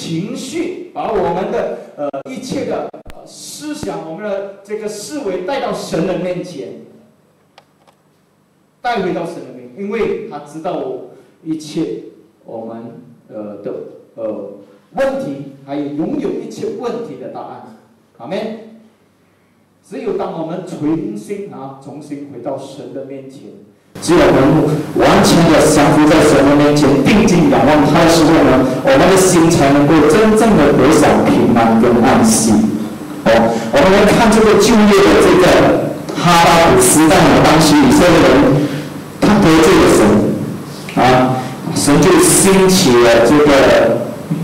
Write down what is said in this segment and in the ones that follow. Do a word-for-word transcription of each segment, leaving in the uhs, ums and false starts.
情绪，把我们的呃一切的呃思想，我们的这个思维带到神的面前，带回到神的面前，因为他知道一切我们呃的呃问题，还有拥有一切问题的答案。阿们。只有当我们重新啊重新回到神的面前，只有我们完全的降服在神的面前，定睛仰望他的时候呢，我们的心才能够真正的得享平安跟安息。哦，我们来看这个旧约的这个哈巴谷时代呢，当时以色列人他得罪了神啊，神就兴起了这个。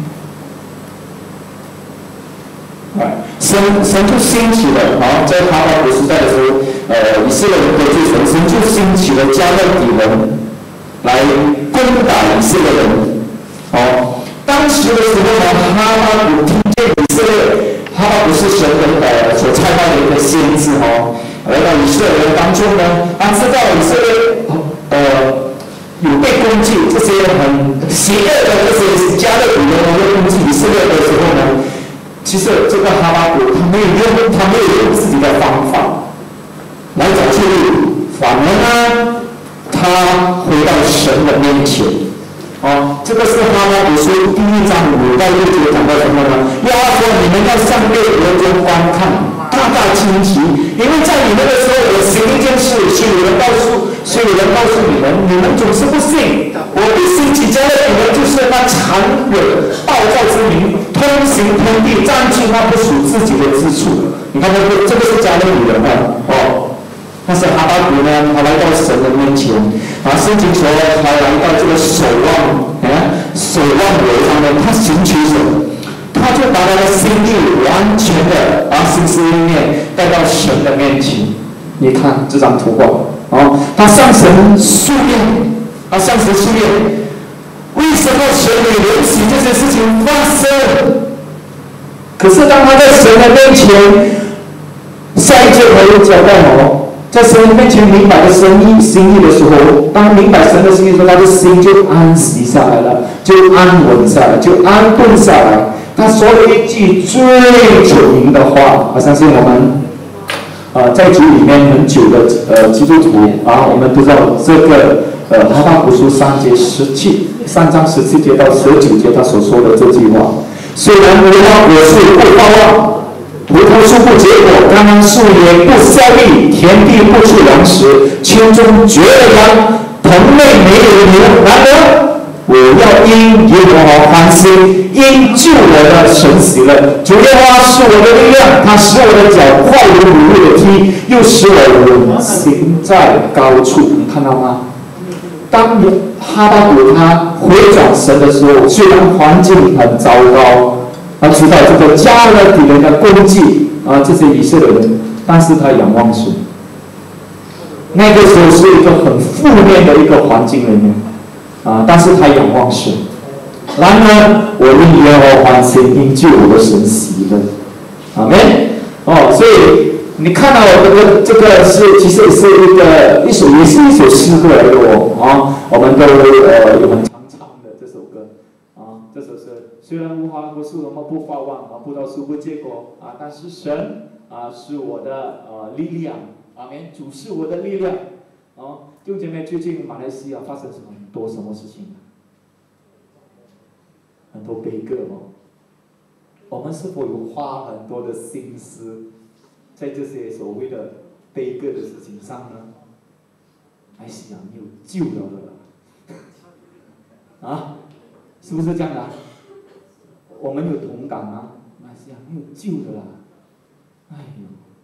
神神就兴起了啊，在哈巴谷时代的时候，呃，以色列人得罪神，神就兴起了加勒底人来攻打以色列人。哦，当时的时候呢，哈巴谷听见以色列，哈巴谷是神人呃所差派的一个先知哦，来到以色列人当中呢，他知道以色列呃有被攻击，这些很邪恶的这些加勒底人会攻击以色列的时候呢。其实这个哈巴谷他没有用，他没有用自己的方法来找出路，反而呢，他回到神的面前。哦，这个是哈巴谷书第一章五到六节讲到什么呢？要说你们要向列国中观看，大大惊奇，因为在你们的时候，我行一件事，所以有人告诉，所以有人告诉你们，你们总是不信。我必兴起加勒底人，就是那残忍暴躁之民，通行通地，占据那不属自己的之处。你看，这个这个是加勒底人啊，哦。但是哈巴谷呢，他来到神的面前，啊，圣经说他来到这个守望，啊，守望楼上面，他寻求神，他就把他的心意完全的啊，心思意念带到神的面前。你看这张图画，啊，他向神诉愿，他向神诉愿，为什么神会允许这些事情发生？可是当他在神的面前，下一节他又交代哦。在神的面前明白了神意心意的时候，当明白神的心意的时候，他的心就安息下来了，就安稳下来，就安顿下来。他说了一句最有名的话，我相信我们，呃，在主里面很久的呃基督徒啊，我们都知道这个呃哈巴谷书三节十七三章十七节到十九节他所说的这句话，虽然无花果树不发旺。葡萄树不结果，甘蓝树也不效力，田地不出粮食，圈中绝了羊，棚内没有牛。然而，我要因耶和华欢心，因救我的神喜乐。主耶和华是我的力量，他使我的脚快如母鹿的蹄，又使我稳行在高处。你看到吗？当哈巴谷他回转神的时候，虽然环境很糟糕。他知道这个加勒底人的攻击啊，这些以色列人，但是他仰望神。那个时候是一个很负面的一个环境里面啊，但是他仰望神。然而，我因耶和华欢心，因救我的神喜乐。阿们。哦，所以你看到这个这个是其实是一个一首也是一首诗歌来的哦啊，我们都呃有很常唱的这首歌啊，这首诗。虽然无花果树什么不发旺啊，葡萄树不结果啊，但是神啊是我的呃力量，阿们，主是我的力量。哦，弟兄姐妹，最近马来西亚发生什么多什么事情？很多悲歌哦。我们是否有花很多的心思在这些所谓的悲歌的事情上呢？马来西亚没有救了的啊，是不是这样的、啊？我们有同感啊，马来西亚没有救的啦，哎呦，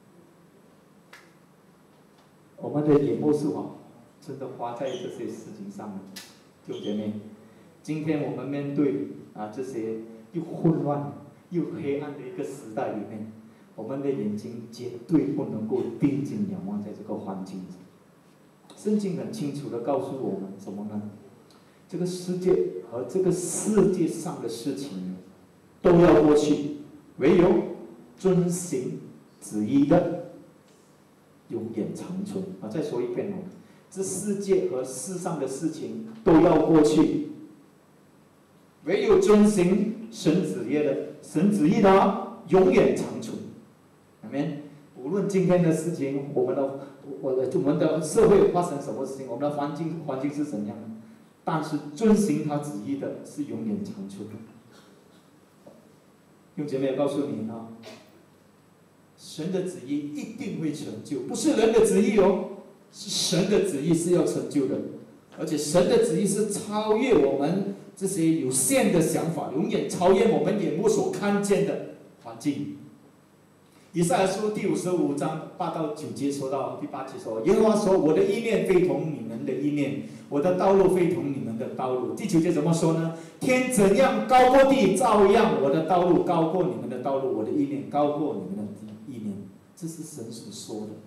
我们的眼目是否真的花在这些事情上呢？弟兄姐妹，今天我们面对啊这些又混乱又黑暗的一个时代里面，我们的眼睛绝对不能够定睛仰望在这个环境。圣经很清楚的告诉我们什么呢？这个世界和这个世界上的事情都要过去，唯有遵行旨意的永远长存。啊，再说一遍哦，这世界和世上的事情都要过去，唯有遵行神旨意的，神旨意呢永远长存。阿们。无论今天的事情，我们的我的我们的社会发生什么事情，我们的环境环境是怎样的，但是遵行他旨意的是永远长存的。用姐妹告诉你啊，神的旨意一定会成就，不是人的旨意哦，是神的旨意是要成就的，而且神的旨意是超越我们这些有限的想法，永远超越我们眼目所看见的环境。以赛亚书第五十五章八到九节说到，第八节说，耶和华说：“我的意念非同你们的意念，我的道路非同你们的道路。”第九节怎么说呢？天怎样高过地，照样我的道路高过你们的道路，我的意念高过你们的意念。这是神所说的。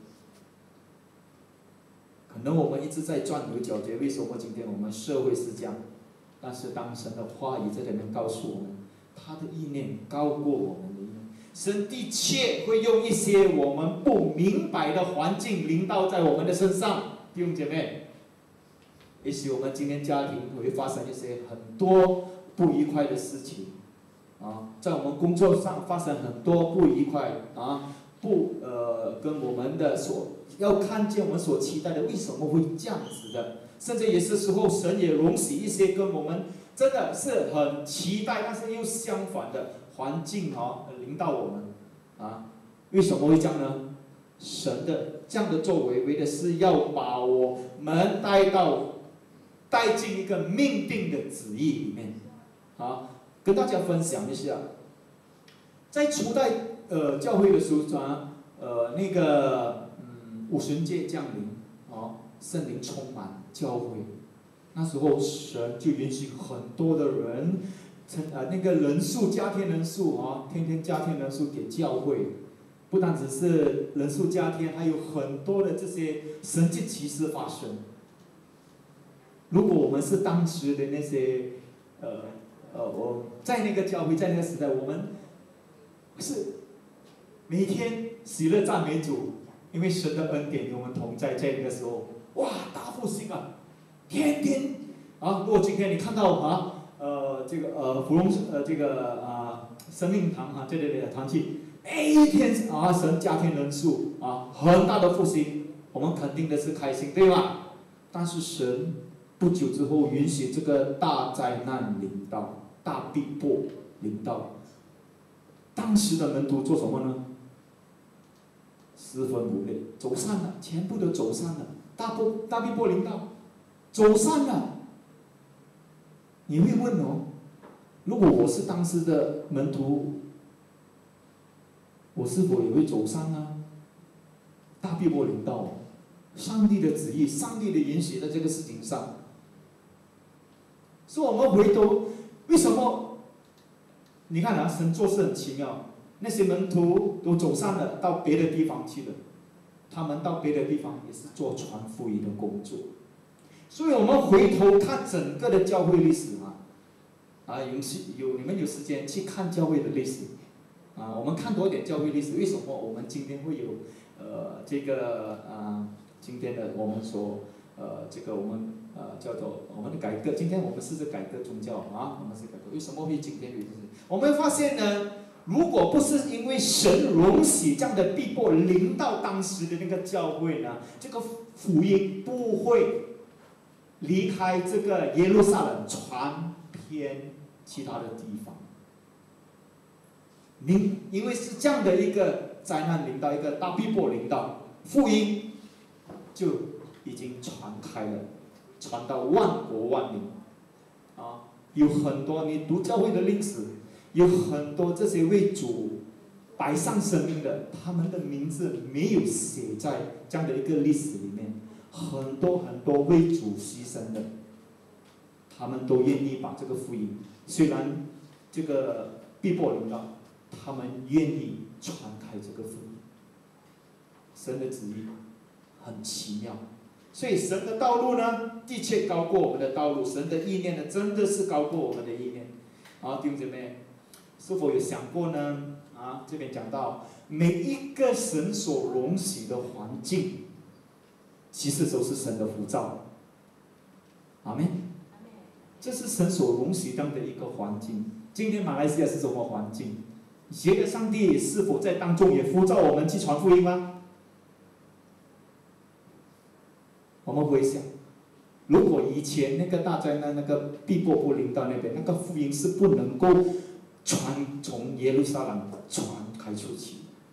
可能我们一直在钻牛角尖，为什么今天我们社会是这样？但是当神的话语在里面告诉我们，他的意念高过我们的意念。神的确会用一些我们不明白的环境临到在我们的身上，弟兄姐妹。也许我们今天家庭会发生一些很多不愉快的事情，啊，在我们工作上发生很多不愉快啊，不呃跟我们的所要看见我们所期待的，为什么会这样子的？甚至有些时候神也容许一些跟我们真的是很期待，但是又相反的环境啊临到我们啊，为什么会这样呢？神的这样的作为，为的是要把我们带到。带进一个命定的旨意里面，啊，跟大家分享一下，在初代呃教会的时候啊，呃那个嗯五旬节降临，啊，圣灵充满教会，那时候神就允许很多的人，成呃那个人数加添人数啊，天天加添人数给教会，不单只是人数加添，还有很多的这些神迹奇事发生。如果我们是当时的那些，呃，呃，我在那个教会，在那个时代，我们是每天喜乐赞美主，因为神的恩典与我们同在，在那个时候，哇，大复兴啊，天天啊！如果今天你看到啊，呃，这个呃，芙蓉呃，这个啊，生命堂啊，这类的团契，每一天啊，神加添人数啊，很大的复兴，我们肯定的是开心，对吗？但是神。不久之后，允许这个大灾难临到，大逼迫临到。当时的门徒做什么呢？十分无奈，走散了，全部都走散了。大迫大逼迫临到，走散了。你会问哦，如果我是当时的门徒，我是否也会走散呢？大逼迫临到，上帝的旨意，上帝的允许在这个事情上。所以我们回头，为什么？你看啊，神做事很奇妙。那些门徒都走散了，到别的地方去了。他们到别的地方也是做传福音的工作。所以我们回头看整个的教会历史啊，啊，有有你们有时间去看教会的历史，啊，我们看多一点教会历史。为什么我们今天会有呃这个啊今天的我们所呃这个我们。呃，叫做我们的改革。今天我们是改革宗教啊，我们是改革。为什么会今天有这些？我们发现呢，如果不是因为神容许这样的逼迫临到当时的那个教会呢，这个福音不会离开这个耶路撒冷传遍其他的地方。您因为是这样的一个灾难临到，一个大逼迫临到，福音就已经传开了。传到万国万民，啊，有很多你读教会的历史，有很多这些为主摆上生命的，他们的名字没有写在这样的一个历史里面。很多很多为主牺牲的，他们都愿意把这个福音，虽然这个逼迫临到，他们愿意传开这个福音。神的旨意很奇妙。所以神的道路呢，的确高过我们的道路；神的意念呢，真的是高过我们的意念。啊，弟兄姐妹，是否有想过呢？啊，这边讲到每一个神所容许的环境，其实都是神的呼召。阿们。这是神所容许这样的一个环境。 今天马来西亚是什么环境？你觉得上帝是否在当中也呼召我们去传福音吗？我们回想，如果以前那个大灾难，那个逼迫不临到那边，那个福音是不能够传从耶路撒冷传开出去。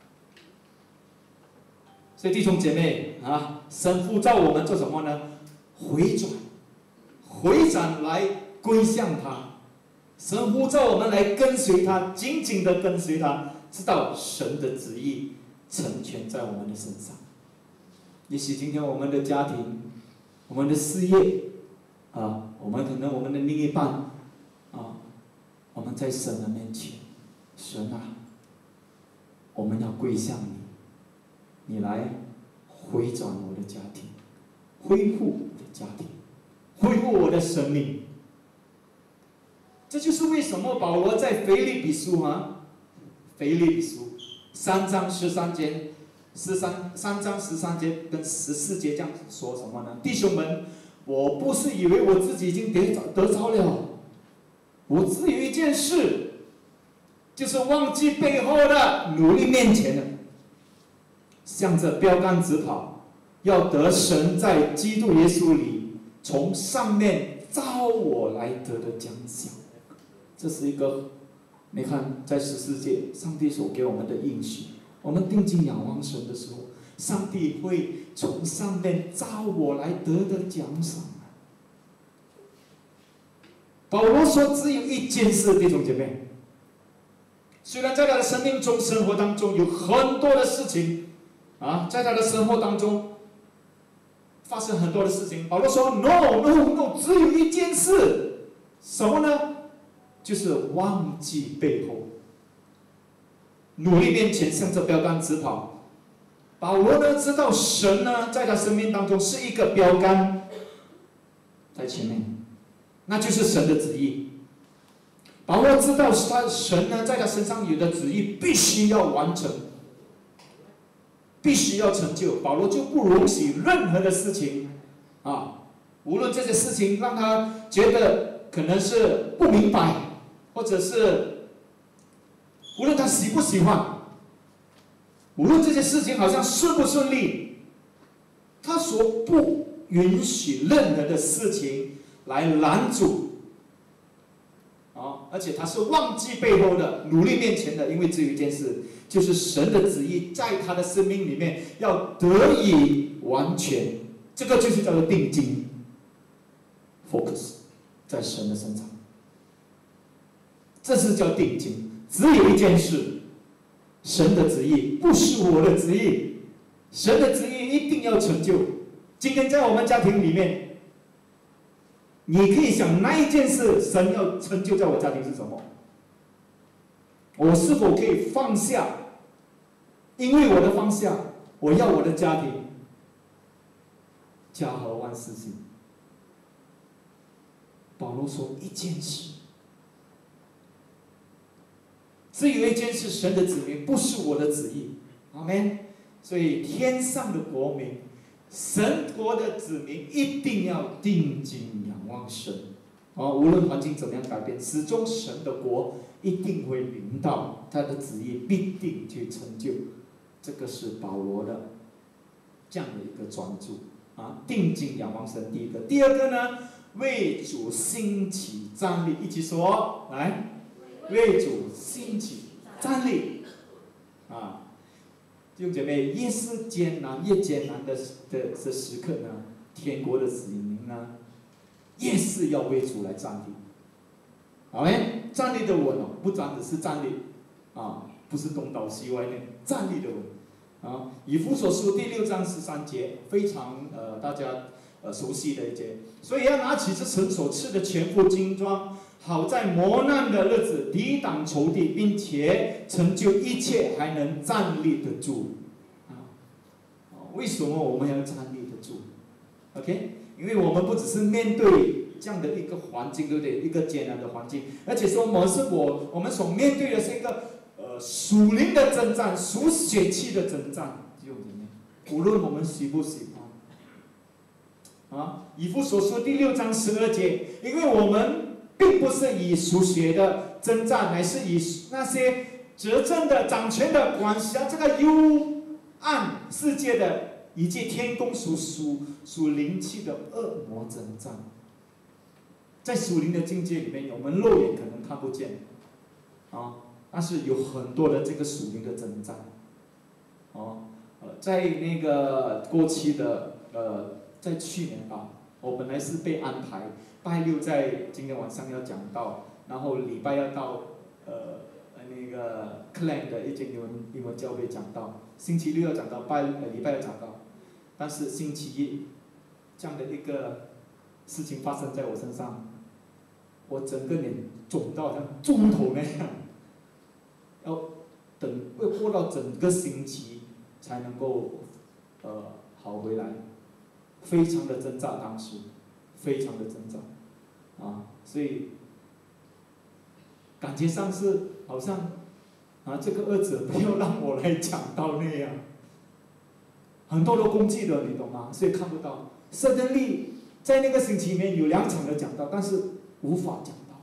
所以弟兄姐妹啊，神呼召我们做什么呢？回转，回转来归向他。神呼召我们来跟随他，紧紧的跟随他，直到神的旨意成全在我们的身上。也许今天我们的家庭、我们的事业啊，我们可能我们的另一半啊，我们在神的面前，神啊，我们要归向你，你来回转我的家庭，恢复我的家庭，恢复我的生命。这就是为什么保罗在腓立比书啊，腓立比书三章十三节，十三三章十三节跟十四节这样说什么呢？弟兄们，我不是以为我自己已经得着得着了，我只有一件事，就是忘记背后的，努力面前的，向着标杆直跑，要得神在基督耶稣里从上面召我来得的奖赏。这是一个，你看，在十四节，上帝所给我们的应许，我们定睛仰望神的时候，上帝会从上面召我来得的奖赏。保罗说，只有一件事，弟兄姐妹，虽然在他的生命中、生活当中有很多的事情，啊，在他的生活当中发生很多的事情，保罗说 ，no no no， 只有一件事，什么呢？就是忘记背后，努力面前，向着标杆直跑。保罗呢，知道神呢，在他生命当中是一个标杆在前面，那就是神的旨意。保罗知道他神呢，在他身上有的旨意必须要完成，必须要成就。保罗就不容许任何的事情啊，无论这些事情让他觉得可能是不明白。或者是，无论他喜不喜欢，无论这些事情好像顺不顺利，他所不允许任何的事情来拦阻，啊，而且他是忘记背后的，努力面前的，因为只有一件事，就是神的旨意在他的生命里面要得以完全，这个就是叫做定睛 ，focus 在神的身上。这是叫定睛，只有一件事，神的旨意不是我的旨意，神的旨意一定要成就。今天在我们家庭里面，你可以想那一件事，神要成就在我家庭是什么？我是否可以放下？因为我的放下，我要我的家庭家和万事兴。保罗说一件事。只有一件事，神的旨意不是我的旨意，阿们。所以天上的国民，神国的子民一定要定睛仰望神，啊，无论环境怎么样改变，始终神的国一定会临到，他的旨意必定去成就。这个是保罗的这样的一个专注啊，定睛仰望神。第一个，第二个呢，为主兴起站立，一起说来。为主兴起站立，啊，弟兄姐妹，越是艰难越艰难的的的时刻呢，天国的子民呢，越是要为主来站立。好没？站立的稳哦，不单只是站立，啊，不是东倒西歪那站立的稳，啊，以弗所书第六章十三节，非常呃大家呃熟悉的一节，所以要拿起这神所赐的全副精装。好在磨难的日子抵挡仇敌，并且成就一切，还能站立得住。啊，为什么我们要站立得住 ？OK， 因为我们不只是面对这样的一个环境，对不对？一个艰难的环境，而且说我们是我我们所面对的是一个呃属灵的征战，属血气的征战，弟兄姐妹，无论我们喜不喜欢。啊，以弗所书第六章十二节，因为我们并不是以属血的征战，乃是以那些执政的、掌权的、管辖这个幽暗世界的，以及天宫属属属灵气的恶魔征战。在属灵的境界里面，我们肉眼可能看不见，啊，但是有很多的这个属灵的征战，哦，呃，在那个过去的呃，在去年吧，我本来是被安排拜六在今天晚上要讲道，然后礼拜要到呃那个 Clan 的一间英文英文教会讲道，星期六要讲道，拜呃礼拜要讲道，但是星期一这样的一个事情发生在我身上。我整个脸肿到像猪头那样，要等会过到整个星期才能够呃好回来，非常的挣扎，当时非常的挣扎，啊，所以感觉上是好像啊这个二者不要让我来讲到那样，很多都攻击了，你懂吗？所以看不到。suddenly在那个星期里面有两场的讲道，但是无法讲到，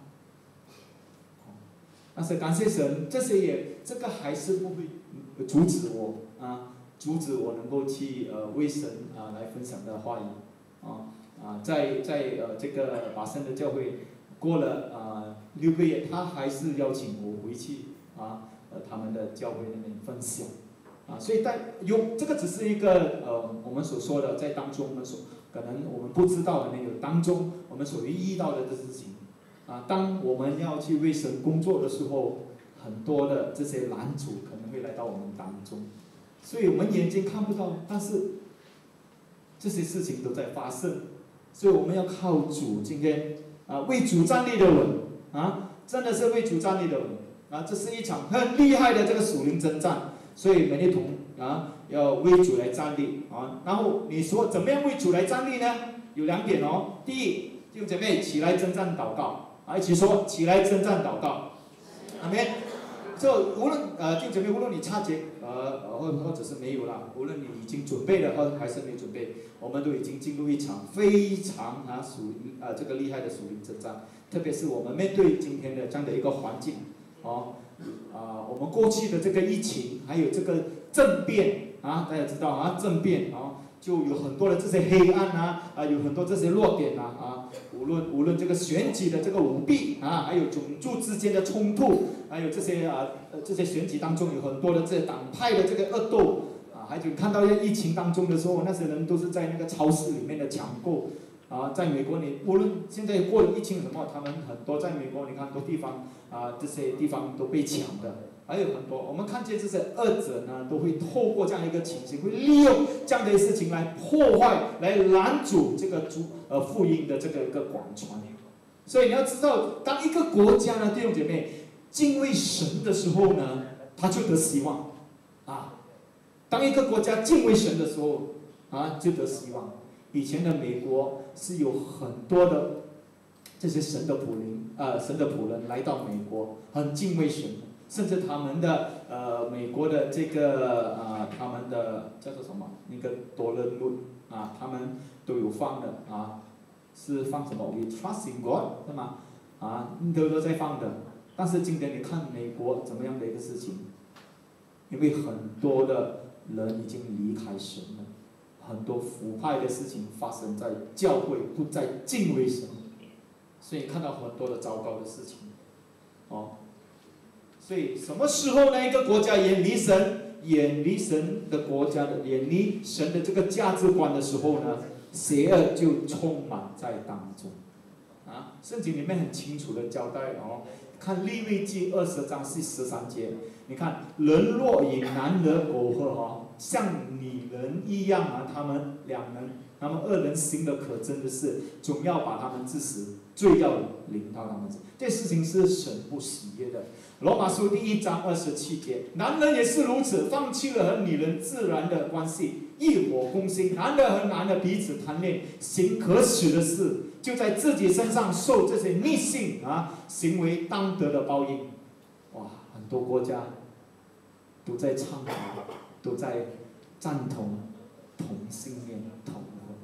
但是感谢神，这些也这个还是不会阻止我啊，阻止我能够去呃为神啊来分享的话语啊啊，在在呃这个巴生的教会过了啊六个月，他还是邀请我回去啊呃他们的教会那边分享啊，所以在有这个只是一个呃我们所说的在当中我们所。可能我们不知道的那个当中，我们所遇到的这事情，啊，当我们要去为神工作的时候，很多的这些拦阻可能会来到我们当中，所以我们眼睛看不到，但是这些事情都在发生，所以我们要靠主，今天啊为主站立的稳啊，真的是为主站立的稳啊，这是一场很厉害的这个属灵征战，所以每一同啊。要为主来站立啊！然后你说怎么样为主来站立呢？有两点哦。第一，弟兄姐妹起来征战祷告啊！一起说起来征战祷告。阿们。就无论呃弟兄姐妹，无论你差节呃或或者是没有啦，无论你已经准备了或还是没准备，我们都已经进入一场非常啊属灵啊这个厉害的属灵征战。特别是我们面对今天的这样的一个环境哦啊，我们过去的这个疫情还有这个政变。啊，大家知道啊，政变啊，就有很多的这些黑暗啊，啊，有很多这些弱点啊，啊，无论无论这个选举的这个舞弊啊，还有种族之间的冲突，还有这些啊，呃，这些选举当中有很多的这些党派的这个恶斗啊，还有看到在疫情当中的时候，那些人都是在那个超市里面的抢购啊，在美国你无论现在过了疫情什么，他们很多在美国你看很多地方啊，这些地方都被抢的。还有很多，我们看见这些恶者呢，都会透过这样一个情形，会利用这样的事情来破坏、来拦阻这个主呃福音的这个一个广传。所以你要知道，当一个国家呢，弟兄姐妹敬畏神的时候呢，他就得希望啊。当一个国家敬畏神的时候啊，就得希望。以前的美国是有很多的这些神的仆人啊、呃，神的仆人来到美国，很敬畏神。甚至他们的呃美国的这个啊、呃、他们的叫做什么那个多伦路啊，他们都有放的啊，是放什么 We trust in God 是吗？啊，都都在放的。但是今天你看美国怎么样的一个事情？因为很多的人已经离开神了，很多腐败的事情发生在教会，不再敬畏神，所以看到很多的糟糕的事情，哦。所以什么时候呢？一个国家远离神、远离神的国家的、远离神的这个价值观的时候呢，邪恶就充满在当中。啊，圣经里面很清楚的交代哦，看利未记二十章第十三节，你看人若与男人苟合哦，像女人一样啊，他们两人，他们二人行的可憎的事，总要把他们致死，罪要临到他们。这事情是神不喜悦的。罗马书第一章二十七节，男人也是如此，放弃了和女人自然的关系，异火攻心，男的和男的彼此贪恋，行可耻的事，就在自己身上受这些逆性啊行为当得的报应。哇，很多国家都在倡导，都在赞同同性恋同婚。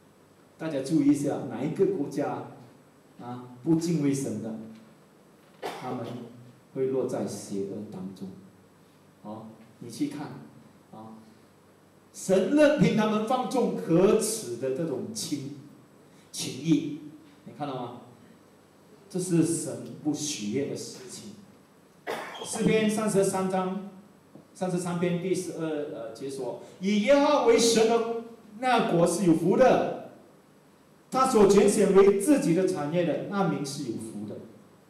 大家注意一下，哪一个国家啊不敬畏神的？ 他们会落在邪恶当中。哦，你去看，啊，神任凭他们放纵可耻的这种情情意，你看到吗？这是神不许愿的事情。诗篇三十三章，三十三篇第十二呃节说：以耶和华为神的那国是有福的，他所拣选为自己的产业的那民是有福的。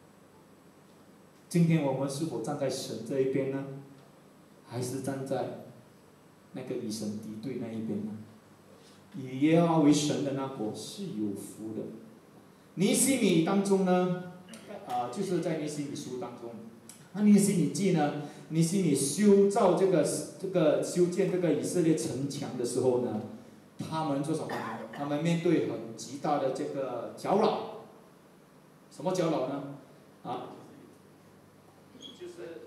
今天我们是否站在神这一边呢？还是站在那个与神敌对那一边呢？以耶和华为神的那国是有福的。尼希米当中呢，啊、呃，就是在尼希米书当中，那尼希米记呢，尼希米修造这个这个修建这个以色列城墙的时候呢，他们做什么呢？他们面对很极大的这个搅扰。什么搅扰呢？啊，就是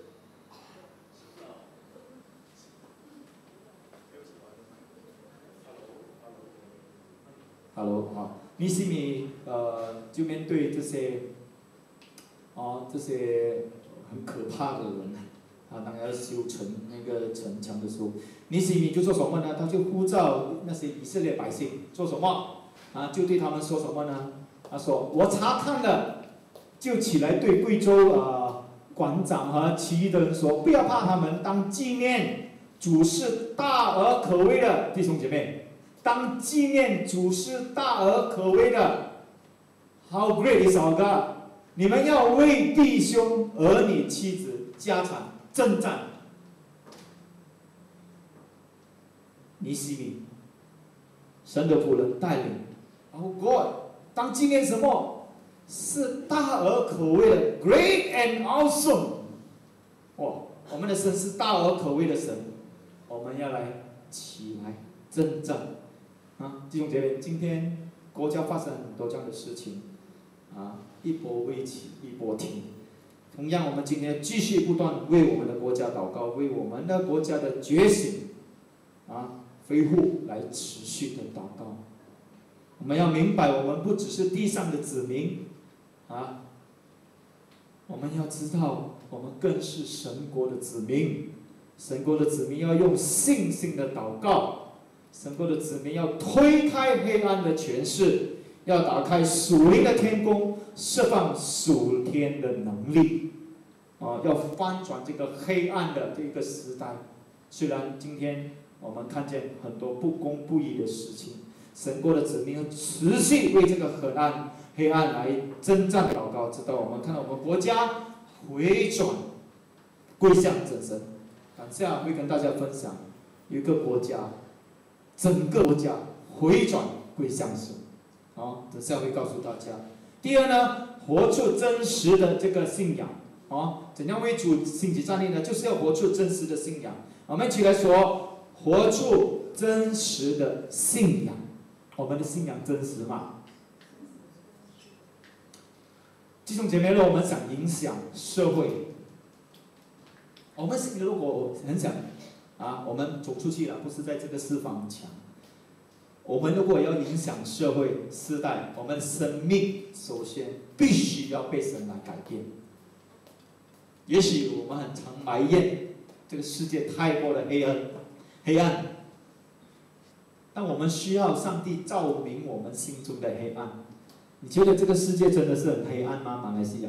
。Hello 啊，尼希米呃就面对这些，啊这些很可怕的人，啊当要修城那个城墙的时候，尼希米就做什么呢？他就呼召那些以色列百姓做什么？啊就对他们说什么呢？他说：我查看了，就起来对贵州啊馆长和其余的人说，不要怕他们，当纪念主是大而可畏的，弟兄姐妹。当纪念主是大而可畏的 ，How great is our God！ 你们要为弟兄、儿女、妻子、家产征战。尼希米，神的仆人带领 ，Oh God！ 当纪念什么？是大而可畏的 ，Great and awesome！ 哇，我们的神是大而可畏的神，我们要来起来征战。啊，弟兄姐妹，今天国家发生很多这样的事情，啊，一波未起，一波停。同样，我们今天继续不断为我们的国家祷告，为我们的国家的觉醒，啊，恢复来持续的祷告。我们要明白，我们不只是地上的子民，啊，我们要知道，我们更是神国的子民。神国的子民要用信心的祷告。神国的子民要推开黑暗的权势，要打开属灵的天宫，释放属天的能力，啊，要翻转这个黑暗的这个时代。虽然今天我们看见很多不公不义的事情，神国的子民要持续为这个黑暗黑暗来征战祷告，直到我们看到我们国家回转归向真神。等下会跟大家分享有一个国家。整个国家回转归向神，啊，等下会告诉大家。第二呢，活出真实的这个信仰，啊，怎样为主兴起站立呢？就是要活出真实的信仰。我们一起来说，活出真实的信仰。我们的信仰真实吗？弟兄姐妹，如果我们想影响社会，我们如果很想。啊，我们走出去了，不是在这个四方墙。我们如果要影响社会世代，我们的生命首先必须要被神来改变。也许我们很常埋怨这个世界太过的黑暗，黑暗，但我们需要上帝照明我们心中的黑暗。你觉得这个世界真的是很黑暗吗？马来西亚？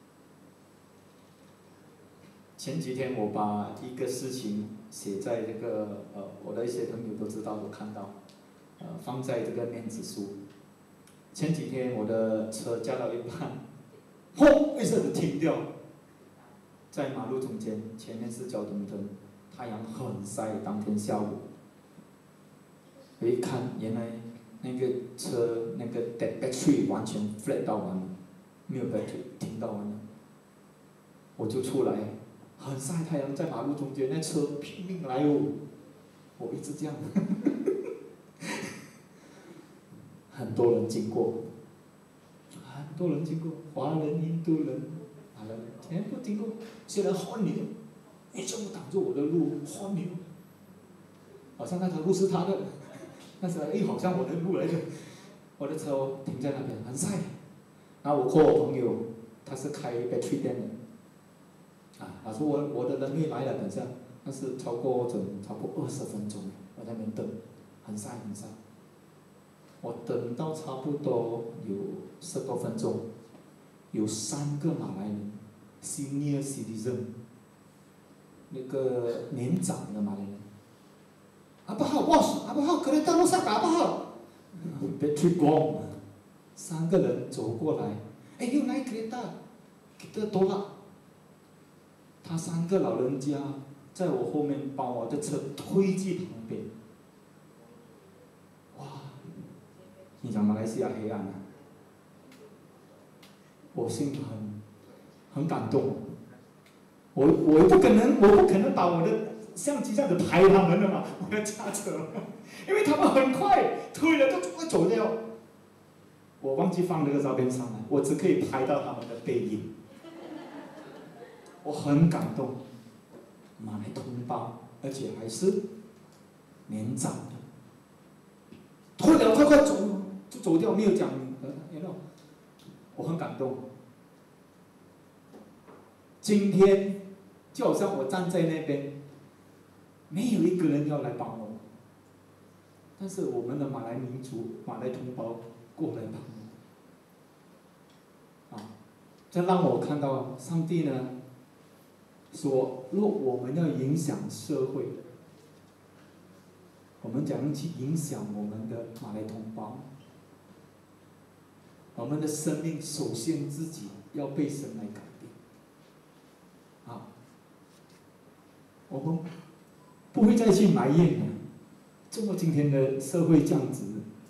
前几天我把一个事情写在这个呃，我的一些朋友都知道，都看到，呃，放在这个面子书。前几天我的车驾到一半，轰一下子停掉，在马路中间，前面是交通灯，太阳很晒，当天下午。我一看，原来那个车那个 battery 完全 flat 到完了，没有 battery 停到完了，我就出来。很晒太阳，在马路中间，那车拼命来哦，我一直这样，很多人经过，很多人经过，华人、印度人、马来人全部经过，虽然很牛，你怎么挡住我的路？很牛，好像那条路是他的，但是哎，好像我的路来的，我的车停在那边，很晒。然后我和我朋友，他是开 battery 店的。 啊，他说我我的人会来了，等一下，但是超过整超过二十分钟，我在那边等，很晒很晒。我等到差不多有十多分钟，有三个马来人 ，senior citizen， 那个年长的马来人。阿不好 ，boss， 阿不好，可能到路上打不好。别去光，三个人走过来，哎，又来kereta，kita tolak。他三个老人家在我后面把我的车推进旁边。哇！你讲马来西亚黑暗啊，我心很很感动。我我不可能，我不可能把我的相机这样子拍他们的嘛，我要驾车，因为他们很快推了就会走掉。我忘记放那个照片上来，我只可以拍到他们的背影。我很感动，马来同胞，而且还是年长的，推了快快走，就走掉，没有讲，呃，you know，我很感动。今天就好像我站在那边，没有一个人要来帮我，但是我们的马来民族、马来同胞过来帮我，啊，这让我看到上帝呢。说，若我们要影响社会，我们怎样去影响我们的马来同胞？我们的生命首先自己要被神来改变。啊，我们不会再去埋怨了。这么今天的社会这样子，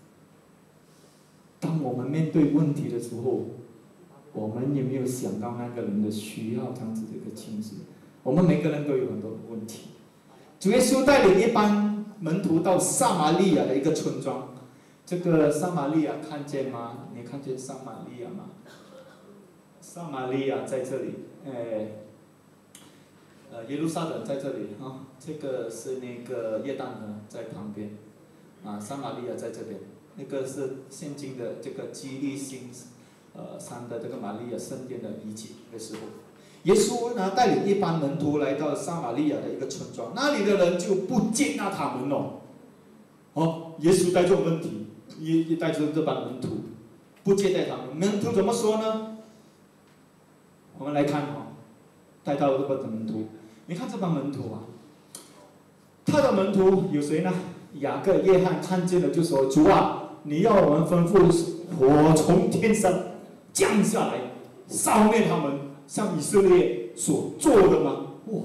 当我们面对问题的时候，我们有没有想到那个人的需要这样子的一个情形？我们每个人都有很多的问题。主耶稣带领一班门徒到撒玛利亚的一个村庄，这个撒玛利亚看见吗？你看见撒玛利亚吗？撒玛利亚在这里，哎，呃，耶路撒冷在这里啊，这个是那个约旦河在旁边，啊，撒玛利亚在这边，那个是现今的这个基利心，呃，山的这个玛利亚圣殿的遗迹的时候。耶稣呢带领一班门徒来到撒玛利亚的一个村庄，那里的人就不接纳他们哦。哦，耶稣带着问题，也也带着这班门徒，不接待他们。门徒怎么说呢？我们来看哦，带到这个门徒，你看这帮门徒啊，他的门徒有谁呢？雅各、约翰看见了就说：“主啊，你要我们吩咐火从天上降下来，烧灭他们。”像以色列所做的吗？哇！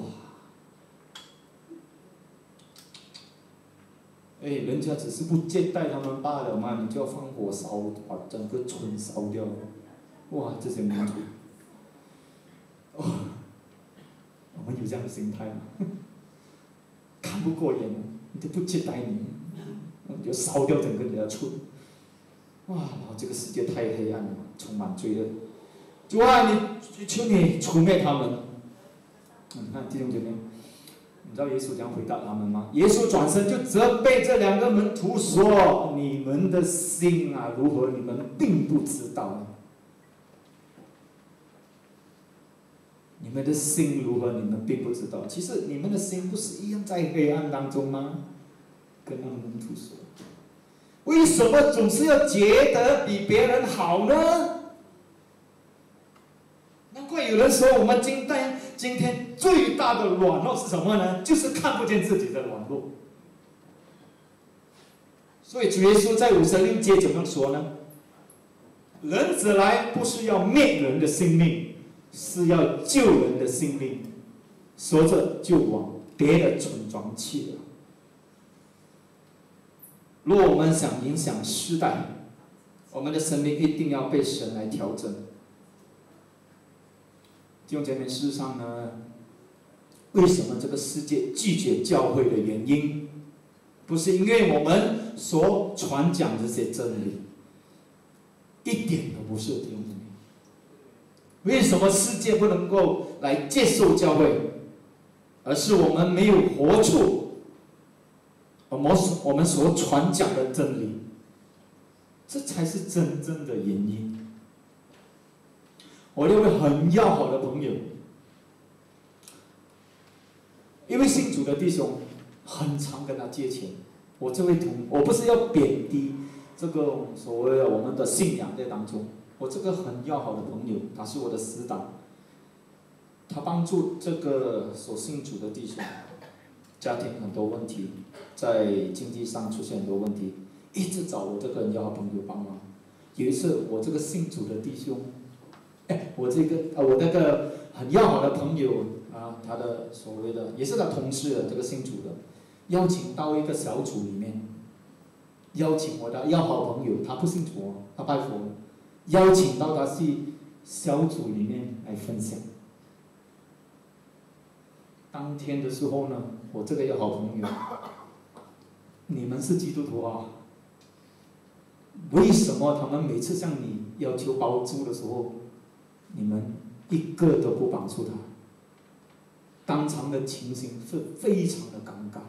哎，人家只是不接待他们罢了嘛，你就要放火烧，把整个村烧掉。哇，这些民族，哦，我们有这样的心态吗？看不过眼，你就不接待你，你就烧掉整个你的村。哇，然后这个世界太黑暗了，充满罪恶。主啊，你求你除灭他们。你看弟兄姐妹，你知道耶稣怎样回答他们吗？耶稣转身就责备这两个门徒说：“你们的心啊，如何？你们并不知道。你们的心如何？你们并不知道。其实你们的心不是一样在黑暗当中吗？”跟那个门徒说：“为什么总是要觉得比别人好呢？”难怪有人说，我们今天今天最大的软弱是什么呢？就是看不见自己的软弱。所以主耶稣在五十六节怎么说呢？人子来不是要灭人的性命，是要救人的性命。说着就往别的村庄去了。若我们想影响世代，我们的生命一定要被神来调整。弟兄姐妹，事实上呢，为什么这个世界拒绝教会的原因，不是因为我们所传讲这些真理，一点都不是。弟兄姐妹，为什么世界不能够来接受教会，而是我们没有活出我们我们所传讲的真理，这才是真正的原因。我有位很要好的朋友， 一位信主的弟兄，很常跟他借钱。我这位同，我不是要贬低这个所谓的我们的信仰在当中，我这个很要好的朋友，他是我的死党，他帮助这个所信主的弟兄，家庭很多问题，在经济上出现很多问题，一直找我这个很要好朋友帮忙。有一次，我这个信主的弟兄，哎，我这个啊，我那个很要好的朋友啊，他的所谓的也是他同事的这个信主的，邀请到一个小组里面，邀请我的要好朋友，他不信主哦，他拜佛，邀请到他去小组里面来分享。当天的时候呢，我这个要好朋友，你们是基督徒啊，为什么他们每次向你要求帮助的时候，你们一个都不帮助他？当场的情形是非常的尴尬。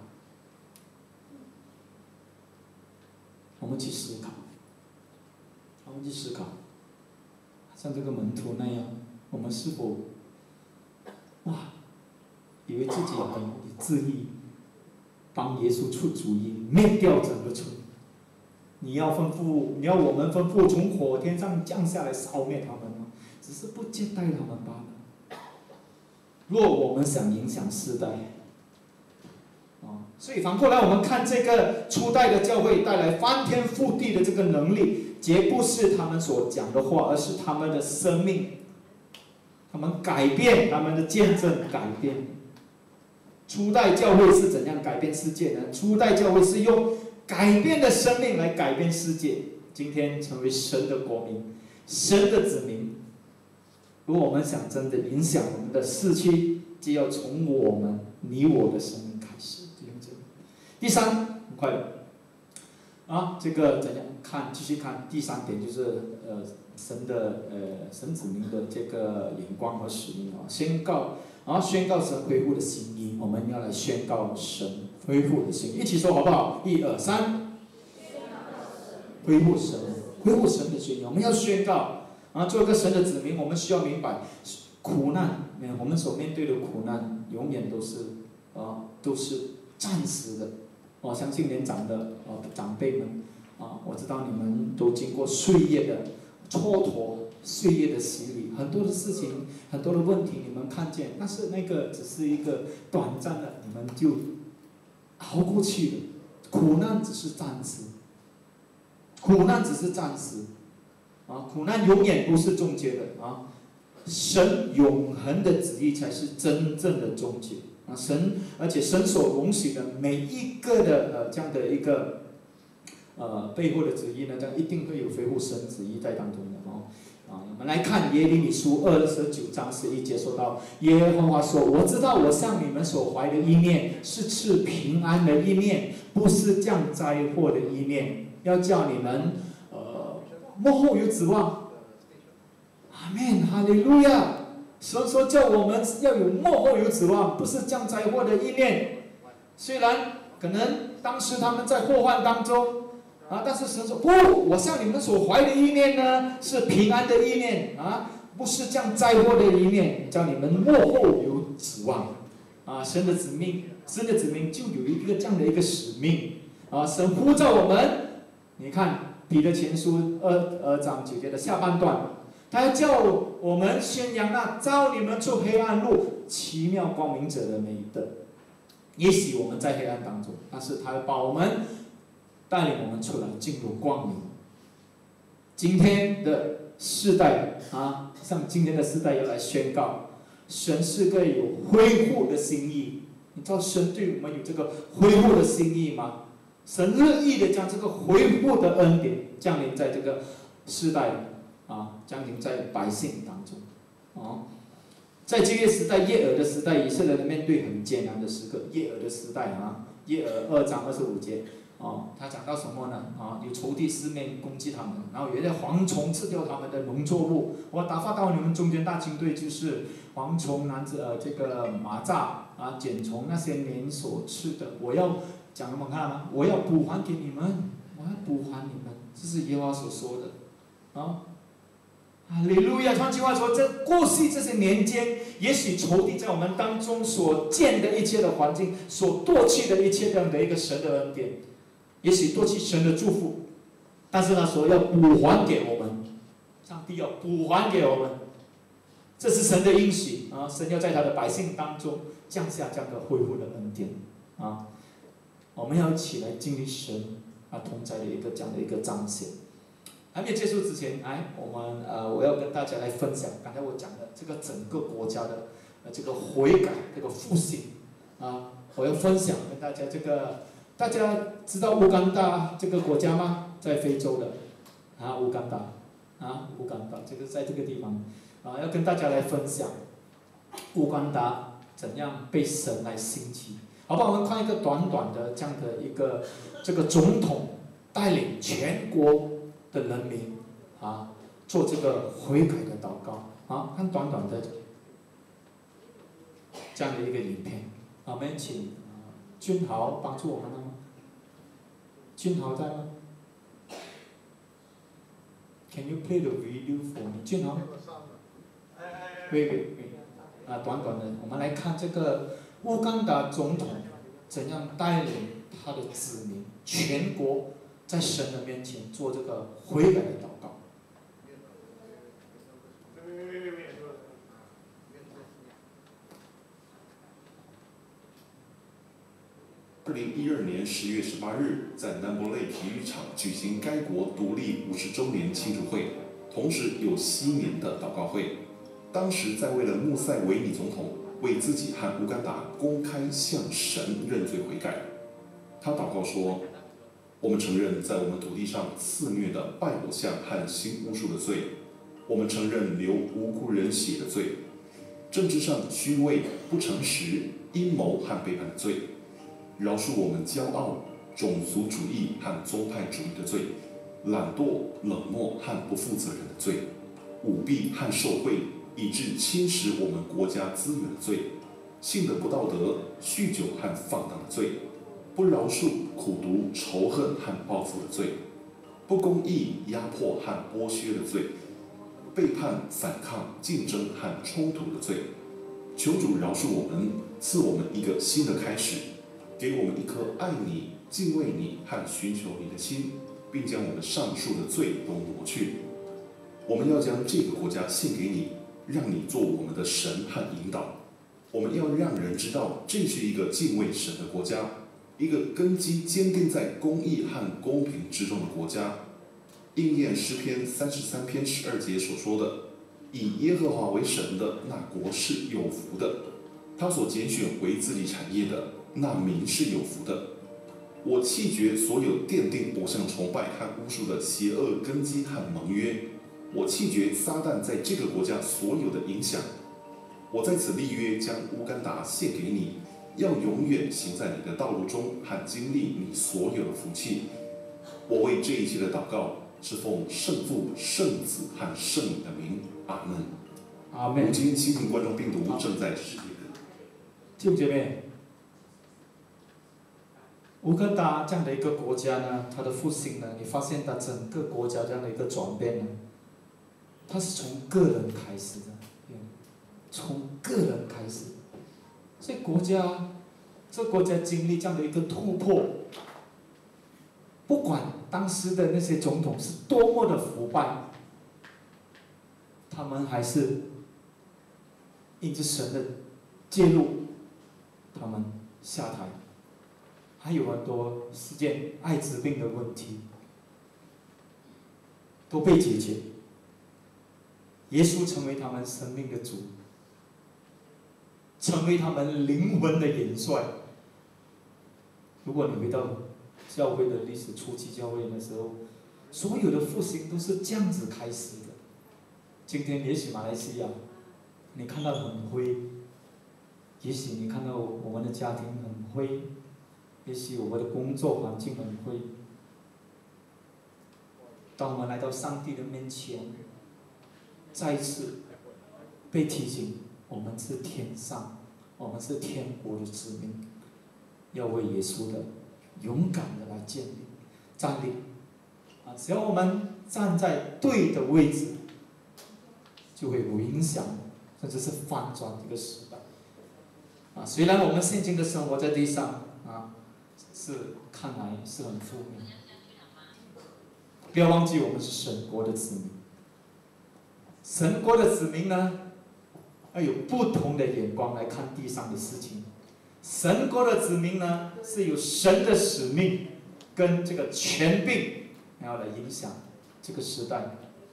我们去思考，我们去思考，像这个门徒那样，我们是否哇，以为自己很有志意，帮耶稣出主意，灭掉整个村？你要吩咐，你要我们吩咐从火天上降下来烧灭他们吗？只是不接待他们罢了。若我们想影响世代，啊，所以反过来我们看这个初代的教会带来翻天覆地的这个能力，绝不是他们所讲的话，而是他们的生命，他们改变，他们的见证改变。初代教会是怎样改变世界呢？初代教会是用改变的生命来改变世界。今天成为神的国民，神的子民。如果我们想真的影响我们的世区，就要从我们你我的生命开始。第三，很快的啊，这个怎样看？继续看第三点，就是呃神的呃神子民的这个眼光和使命啊，宣告啊宣告神恢复的心意，我们要来宣告神恢复的心意，一起说好不好？一二三，恢复神，恢复神的心意，我们要宣告啊，做一个神的子民，我们需要明白，苦难，我们所面对的苦难，永远都是啊都是暂时的。我、哦、相信年长的呃长辈们啊，我知道你们都经过岁月的蹉跎，岁月的洗礼，很多的事情，很多的问题你们看见，但是那个只是一个短暂的，你们就熬过去了。苦难只是暂时，苦难只是暂时，啊，苦难永远不是终结的啊，神永恒的旨意才是真正的终结。啊，神，而且神所容许的每一个的呃这样的一个呃背后的旨意呢，这样一定会有恢复神旨意在当中的哦。啊，我们来看耶利米书二十九章十一节说到，耶和华说：“我知道我向你们所怀的意念是赐平安的意念，不是降灾祸的意念，要叫你们呃幕后有指望。”阿门，哈利路亚。神说叫我们要有幕后有指望，不是降灾祸的意念。虽然可能当时他们在祸患当中啊，但是神说不，我向你们所怀的意念呢是平安的意念啊，不是降灾祸的意念，叫你们幕后有指望啊。神的子民，神的子民就有一个这样的一个使命啊。神呼召我们，你看彼得前书二二章九节的下半段。他叫我们宣扬那召你们出黑暗路奇妙光明者的美德。也许我们在黑暗当中，但是他把我们带领我们出来，进入光明。今天的世代啊，像今天的世代要来宣告，神是个有恢复的心意。你知道神对我们有这个恢复的心意吗？神乐意的将这个恢复的恩典降临在这个世代。啊，降临在百姓当中，啊，在这个时代，耶尔的时代，以色列人面对很艰难的时刻。耶尔的时代啊，耶尔二章二十五节，啊，他讲到什么呢？啊，有仇敌四面攻击他们，然后有一些蝗虫吃掉他们的农作物。我打发到你们中间大军队，就是蝗虫、男子呃这个蚂蚱啊、茧虫那些年所吃的，我要讲什么看吗？我要补还给你们，我要补还你们，这是耶和华所说的，啊。 哈利路亚！换句话说，这过去这些年间，也许仇敌在我们当中所见的一切的环境，所夺去的一切这样的一个神的恩典，也许夺去神的祝福，但是他说要补还给我们，上帝要补还给我们，这是神的应许啊！神要在他的百姓当中降下这样的恢复的恩典啊！我们要一起来经历神啊同在的一个这样的一个彰显。还没有结束之前，哎，我们呃，我要跟大家来分享刚才我讲的这个整个国家的呃这个悔改、这个复兴啊，我要分享跟大家这个，大家知道乌干达这个国家吗？在非洲的啊，乌干达啊，乌干达这个在这个地方啊，要跟大家来分享乌干达怎样被神来兴起，好不好？我们看一个短短的这样的一个这个总统带领全国的人民啊，做这个悔改的祷告啊，看短短的这样的一个影片啊，我们请啊君豪帮助我们吗？君豪在吗 ？Can you play the video for me？ 君豪，喂喂喂，啊，短短的，我们来看这个乌干达总统怎样带领他的子民全国。在神的面前做这个悔改的祷告。 二零一二年十月十八日，在南博类体育场举行该国独立五十周年庆祝会，同时有新年的祷告会。当时在位的穆塞维尼总统为自己和乌干达公开向神认罪悔改。他祷告说：“我们承认在我们土地上肆虐的拜偶像和行巫术的罪，我们承认流无辜人血的罪，政治上虚伪、不诚实、阴谋和背叛的罪，饶恕我们骄傲、种族主义和宗派主义的罪，懒惰、冷漠和不负责任的罪，舞弊和受贿以致侵蚀我们国家资源的罪，性的不道德、酗酒和放荡的罪。”不饶恕苦毒、仇恨和报复的罪，不公义、压迫和剥削的罪，背叛、反抗、竞争和冲突的罪。求主饶恕我们，赐我们一个新的开始，给我们一颗爱你、敬畏你和寻求你的心，并将我们上述的罪都挪去。我们要将这个国家献给你，让你做我们的神和引导。我们要让人知道，这是一个敬畏神的国家。一个根基坚定在公义和公平之中的国家，应验诗篇三十三篇十二节所说的：“以耶和华为神的那国是有福的，他所拣选为自己产业的那民是有福的。”我弃绝所有奠定偶像崇拜和巫术的邪恶根基和盟约，我弃绝撒旦在这个国家所有的影响。我在此立约，将乌干达献给你。要永远行在你的道路中和经历你所有的福气。我为这一切的祷告是奉圣父、圣子和圣灵的名，阿门。 阿门。 如今新型冠状病毒正在世界各地。 弟兄姐妹，乌干达这样的一个国家呢，它的复兴呢，你发现它整个国家这样的一个转变呢，它是从个人开始的，从个人开始。所以国家，这国家经历这样的一个突破，不管当时的那些总统是多么的腐败，他们还是因着神的介入，他们下台。还有很多世界艾滋病的问题都被解决，耶稣成为他们生命的主。成为他们灵魂的元帅。如果你回到教会的历史初期，教会的时候，所有的复兴都是这样子开始的。今天也许马来西亚，你看到很灰，也许你看到我们的家庭很灰，也许我们的工作环境很灰。当我们来到上帝的面前，再一次被提醒。我们是天上，我们是天国的子民，要为耶稣的勇敢的来建立、站立。啊，只要我们站在对的位置， 就会有影响，甚至是翻转这个时代。啊，虽然我们现今的生活在地上啊，是看来是很负面，不要忘记我们是神国的子民。神国的子民呢，要有不同的眼光来看地上的事情。神国的子民呢，是有神的使命跟这个权柄，然后来影响这个时代。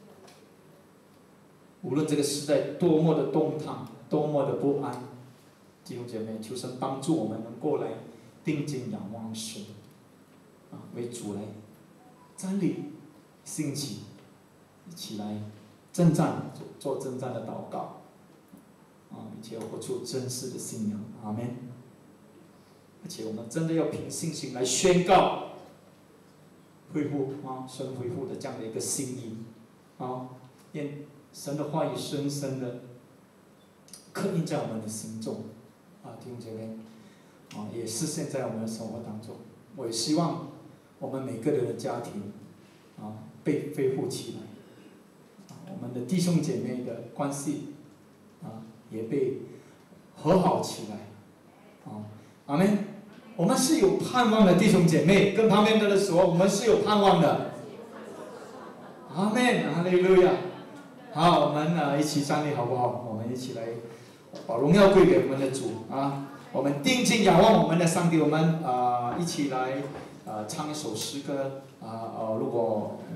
无论这个时代多么的动荡，多么的不安，弟兄姐妹，求神帮助我们能够来定睛仰望神，啊，为主来站立兴起，一起来征战，做做征战的祷告，啊，并且活出真实的信仰，阿们。而且我们真的要凭信心来宣告恢复啊，神恢复的这样的一个心意，啊，愿神的话语深深的刻印在我们的心中，啊，弟兄姐妹，啊，也是现在我们的生活当中。我也希望我们每个人的家庭，啊，被恢复起来，啊，我们的弟兄姐妹的关系，啊，也被和好起来，啊，阿们。我们是有盼望的，弟兄姐妹，跟旁边的人说，我们是有盼望的。阿们，哈利路亚。好，我们呢一起站立好不好？我们一起来把荣耀归给我们的主啊！我们定睛仰望我们的上帝，我们啊、呃、一起来啊、呃、唱一首诗歌啊呃，如果